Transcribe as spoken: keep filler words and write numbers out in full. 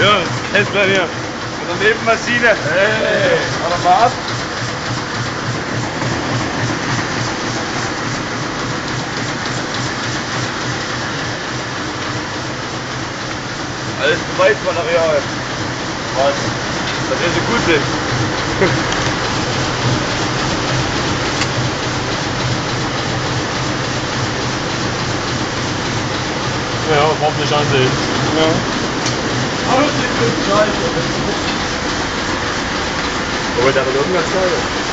Ja, Tesla hier. Und daneben Maschine. Hey, aber was? Alles Beweismaterial. Was? Dass wir so gut sind. Ja, hoffentlich ansehen. Ja. Aber das ist gut, scheiße. Wollt ihr aber irgendwas sagen?